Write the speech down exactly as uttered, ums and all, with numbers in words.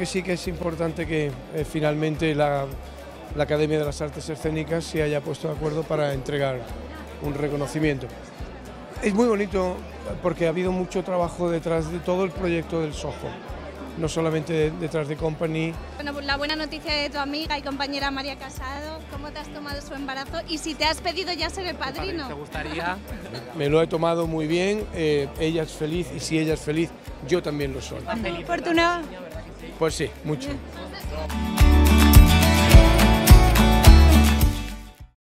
sí que es importante que eh, finalmente la, la Academia de las Artes Escénicas se haya puesto de acuerdo para entregar un reconocimiento. Es muy bonito porque ha habido mucho trabajo detrás de todo el proyecto del Soho, no solamente detrás de Company. Bueno, pues la buena noticia de tu amiga y compañera María Casado, ¿cómo te has tomado su embarazo? Y si te has pedido ya ser el padrino. ¿Te gustaría? Me lo he tomado muy bien, eh, ella es feliz y si ella es feliz, yo también lo soy. Fortuna. Pues sí, mucho.